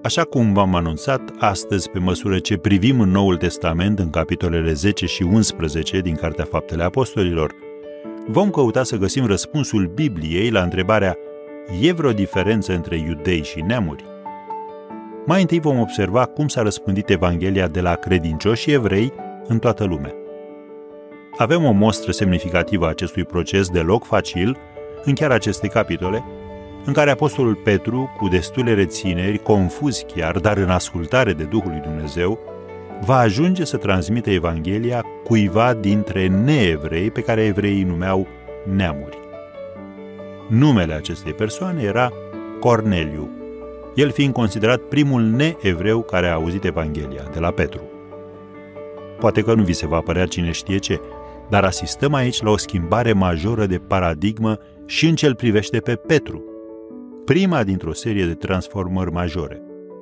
Așa cum v-am anunțat, astăzi, pe măsură ce privim în Noul Testament, în capitolele 10 și 11 din Cartea Faptele Apostolilor, vom căuta să găsim răspunsul Bibliei la întrebarea: e vreo diferență între iudei și neamuri? Mai întâi vom observa cum s-a răspândit Evanghelia de la credincioși evrei în toată lumea. Avem o mostră semnificativă a acestui proces deloc facil în chiar aceste capitole, în care apostolul Petru, cu destule rețineri, confuz chiar, dar în ascultare de Duhul lui Dumnezeu, va ajunge să transmită Evanghelia cuiva dintre neevrei pe care evreii numeau neamuri. Numele acestei persoane era Corneliu, el fiind considerat primul neevreu care a auzit Evanghelia de la Petru. Poate că nu vi se va părea cine știe ce, dar asistăm aici la o schimbare majoră de paradigmă și în ce îl privește pe Petru, prima dintr-o serie de transformări majore.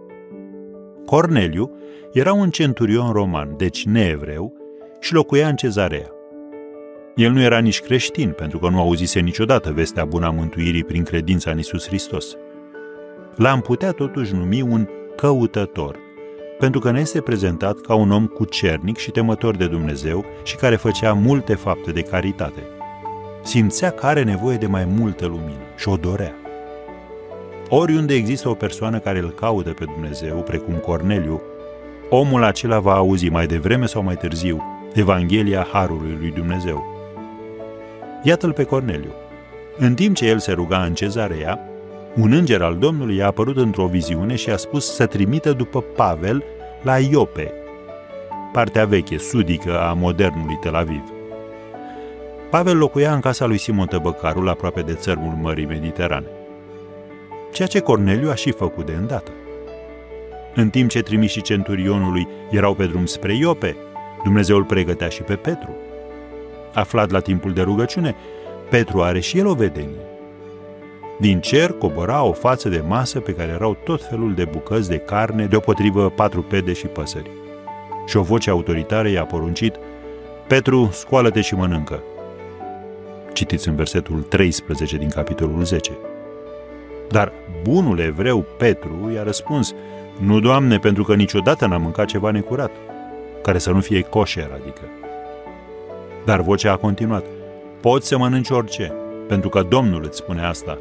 Corneliu era un centurion roman, deci neevreu, și locuia în Cezarea. El nu era nici creștin, pentru că nu auzise niciodată vestea bună a mântuirii prin credința în Iisus Hristos. L-am putea totuși numi un căutător, pentru că ne este prezentat ca un om cucernic și temător de Dumnezeu și care făcea multe fapte de caritate. Simțea că are nevoie de mai multă lumină și o dorea. Oriunde există o persoană care îl caută pe Dumnezeu, precum Corneliu, omul acela va auzi mai devreme sau mai târziu Evanghelia Harului lui Dumnezeu. Iată-l pe Corneliu. În timp ce el se ruga în Cezarea, un înger al Domnului i-a apărut într-o viziune și a spus să trimită după Pavel la Iope, partea veche, sudică a modernului Tel Aviv. Pavel locuia în casa lui Simon Tăbăcarul, aproape de țărmul Mării Mediterane. Ceea ce Corneliu a și făcut de îndată. În timp ce trimișii centurionului erau pe drum spre Iope, Dumnezeu îl pregătea și pe Petru. Aflat la timpul de rugăciune, Petru are și el o vedenie. Din cer cobora o față de masă pe care erau tot felul de bucăți de carne, deopotrivă patrupede și păsări. Și o voce autoritară i-a poruncit: Petru, scoală-te și mănâncă. Citiți în versetul 13 din capitolul 10. Dar bunul evreu Petru i-a răspuns: nu, Doamne, pentru că niciodată n-am mâncat ceva necurat, care să nu fie coșer, adică. Dar vocea a continuat: poți să mănânci orice, pentru că Domnul îți spune asta.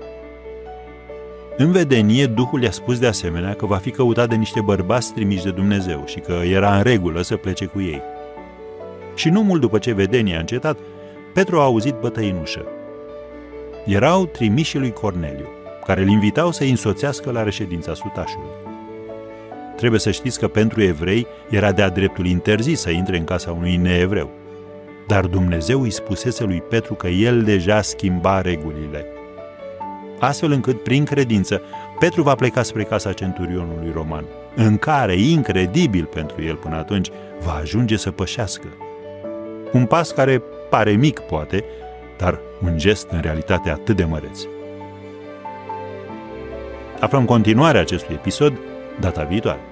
În vedenie, Duhul i-a spus de asemenea că va fi căutat de niște bărbați trimiși de Dumnezeu și că era în regulă să plece cu ei. Și nu mult după ce vedenia a încetat, Petru a auzit bătăi în ușă. Erau trimișii lui Corneliu, care îl invitau să-i însoțească la reședința sutașului. Trebuie să știți că pentru evrei era de-a dreptul interzis să intre în casa unui neevreu. Dar Dumnezeu îi spusese lui Petru că el deja schimba regulile. Astfel încât, prin credință, Petru va pleca spre casa centurionului roman, în care, incredibil pentru el până atunci, va ajunge să pășească. Un pas care pare mic, poate, dar un gest în realitate atât de măreț. Aflăm continuarea acestui episod data viitoare.